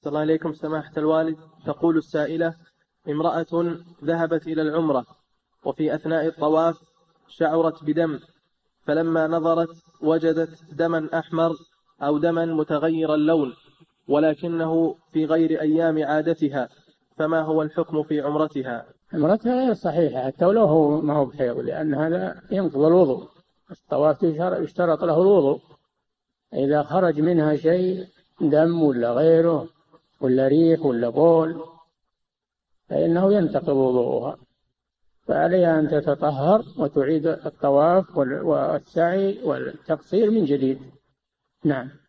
صلى الله عليكم سماحة الوالد. تقول السائلة: امرأة ذهبت إلى العمرة وفي أثناء الطواف شعرت بدم، فلما نظرت وجدت دما أحمر أو دما متغير اللون ولكنه في غير أيام عادتها، فما هو الحكم في عمرتها؟ عمرتها غير صحيحة حتى ولو هو ما هو بحيض، لأن هذا ينقض الوضوء. الطواف يشترط له الوضوء. إذا خرج منها شيء دم ولا غيره ولا ريح ولا بول فإنه ينتقض وضوءها، فعليها أن تتطهر وتعيد الطواف والسعي والتقصير من جديد. نعم.